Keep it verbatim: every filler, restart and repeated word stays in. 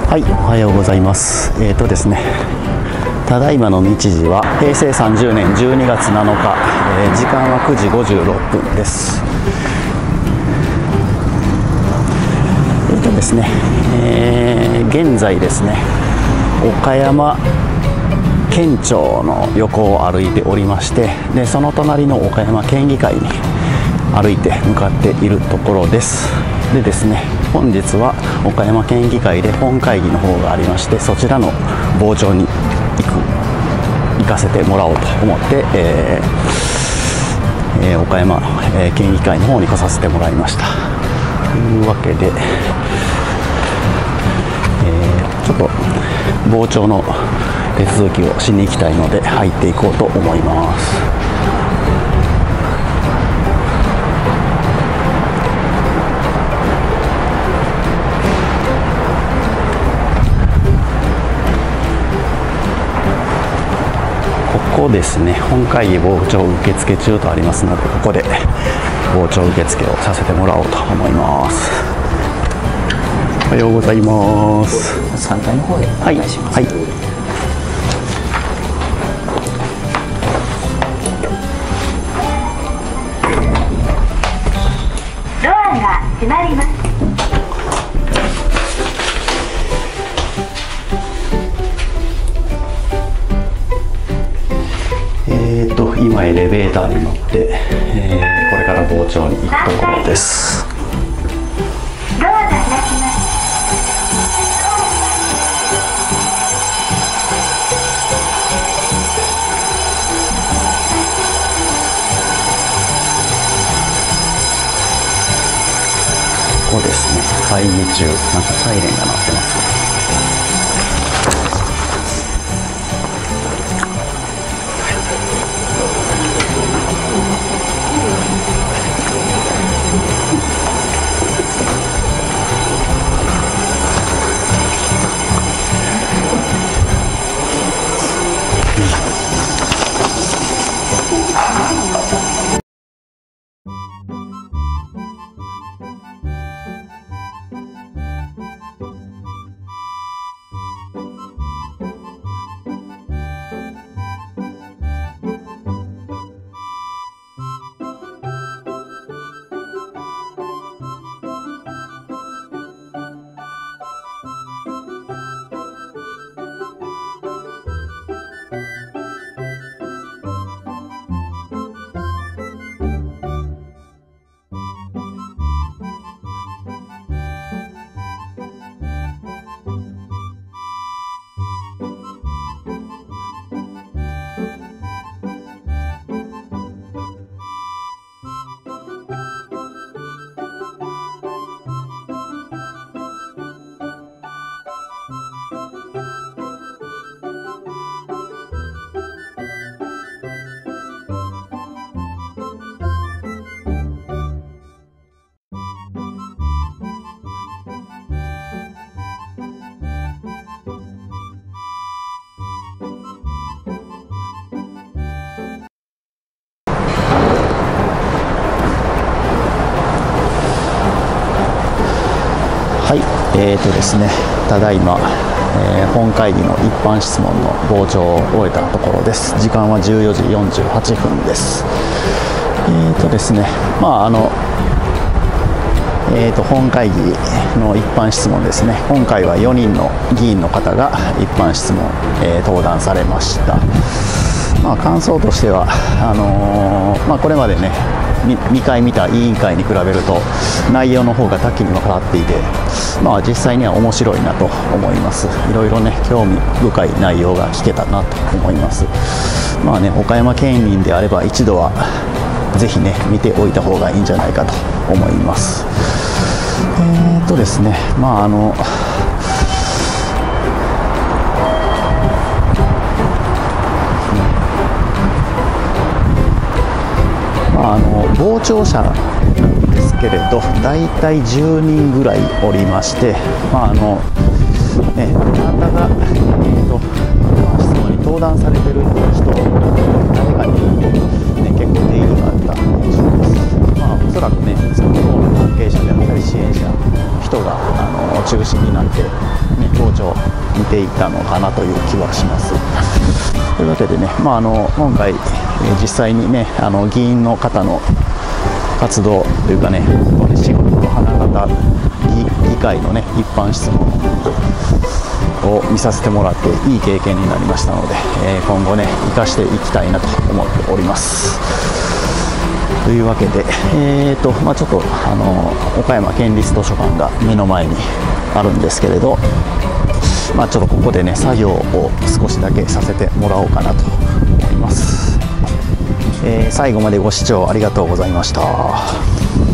はい、おはようございます。えーとですね、ただいまの日時はへいせいさんじゅうねんじゅうにがつなのか、えー、時間はくじごじゅうろっぷんです。えーとですね、えー、現在ですね、岡山県庁の横を歩いておりまして、でその隣の岡山県議会に歩いて向かっているところです。でですね、本日は岡山県議会で本会議の方がありまして、そちらの傍聴に行く行かせてもらおうと思って、えーえー、岡山、えー、県議会の方に来させてもらいました。というわけで、えー、ちょっと傍聴の手続きをしに行きたいので入っていこうと思います。ここですね、本会議傍聴受付中とありますので、ここで傍聴受付をさせてもらおうと思います。おはようございます。 さんがいの方へお願いします。 はい、はい。 ドアが閉まります。 えーと今エレベーターに乗って、えー、これから傍聴に行くところです。 ドアが開きます。 ここですね、会議中、なんかサイレンが鳴ってますね。はい、えーとですね、ただいま、えー、本会議の一般質問の傍聴を終えたところです。時間はじゅうよじよんじゅうはっぷんです。えーとですね、まああの、えーと本会議の一般質問ですね。今回はよにんの議員の方が一般質問、えー、登壇されました。まあ感想としてはあのー、まあこれまでね。にかい見た委員会に比べると内容の方が多岐に分かっていて、まあ実際には面白いなと思います。いろいろね興味深い内容が聞けたなと思います。まあね、岡山県民であれば一度はぜひね見ておいた方がいいんじゃないかと思います。えーっとですね、まああのあの傍聴者なんですけれど、だいたいじゅうにんぐらいおりまして、まああのね、あなたが、えーと、質問に登壇されてる人、誰かに、ね、結構定義があった印象です。まあ、おそらくね、その党の関係者であったり支援者、人があの中心になって、ね、 傍聴見ていたのかなという気はします。というわけでね、まあ、あの今回、えー、実際にねあの議員の方の活動というかね、仕事の花形 議, 議会のね一般質問を見させてもらっていい経験になりましたので、えー、今後ね生かしていきたいなと思っております。というわけで、えーとまあ、ちょっとあの岡山県立図書館が目の前にあるんですけれど、まあ、ちょっとここでね作業を少しだけさせてもらおうかなと思います。えー、最後までご視聴ありがとうございました。